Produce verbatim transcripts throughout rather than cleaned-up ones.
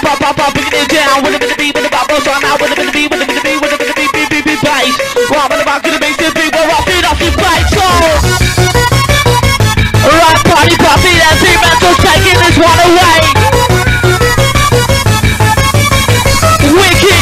pop, pop, pop, bringing it down. With a bit of beat, with the bubbles on now. With a bit of beat, with a bit of beat, with a bit of beat, beat, beat, beat, bass. Right, when the back of the bass, the beat, we're rocking off the bass. So, right, party, party, that's it, man. So taking this one away. Wicked.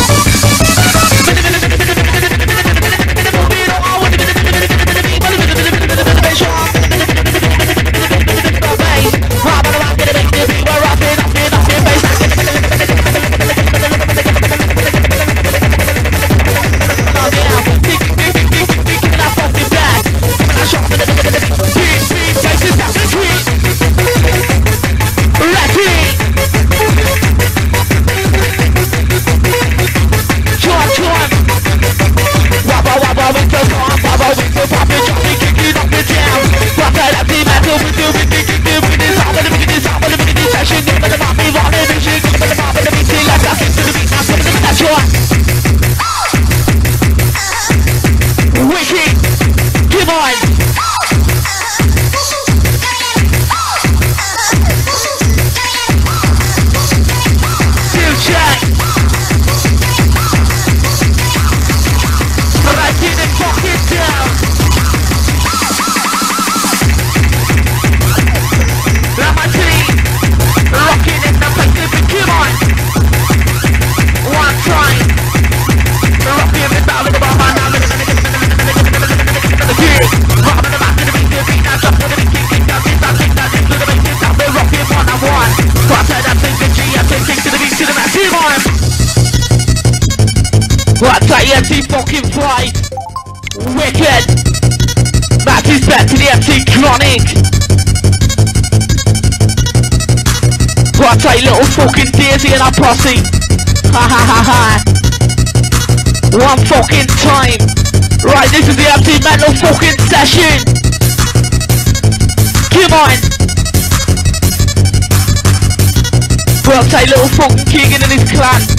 Right, that E M T fucking fly. Wicked. That is back to the M T Chronic. Right, that little fucking Daisy and our posse. Ha ha ha ha. One fucking time. Right, this is the M T Mental fucking session. Come on. Right, that little fucking Keegan and his clan.